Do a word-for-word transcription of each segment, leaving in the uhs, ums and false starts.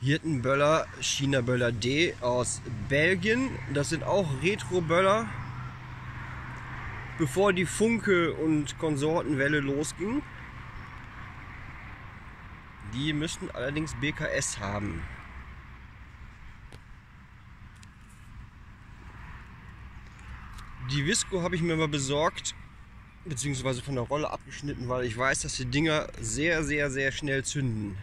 Hirtenböller, China Böller D aus Belgien. Das sind auch Retro-Böller, bevor die Funke und Konsortenwelle losging. Die müssten allerdings B K S haben. Die Visco habe ich mir mal besorgt, beziehungsweise von der Rolle abgeschnitten, weil ich weiß, dass die Dinger sehr, sehr, sehr schnell zünden.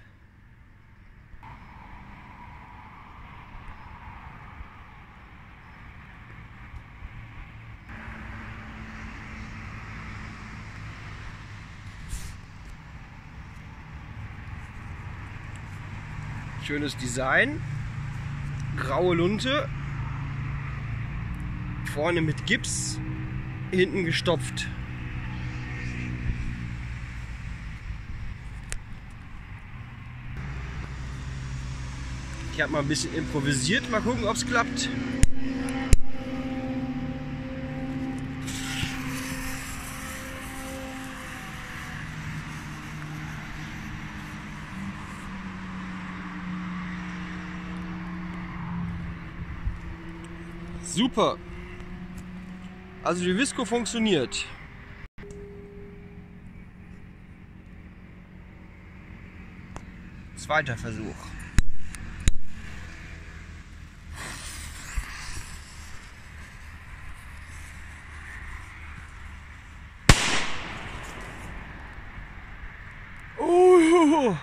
Schönes Design, graue Lunte, vorne mit Gips, hinten gestopft. Ich habe mal ein bisschen improvisiert, mal gucken, ob es klappt. Super! Also die Visco funktioniert. Zweiter Versuch. Oh.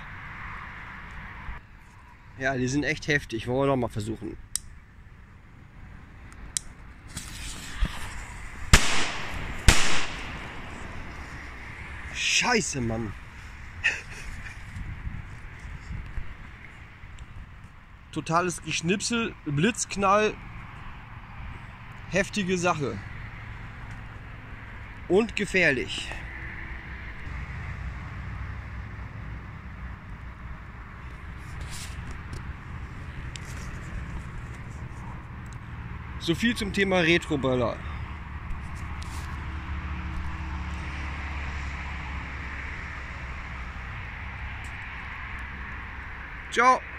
Ja, die sind echt heftig. Wollen wir noch mal versuchen. Scheiße, Mann. Totales Geschnipsel, Blitzknall, heftige Sache. Und gefährlich. So viel zum Thema Retro-Böller. Ciao!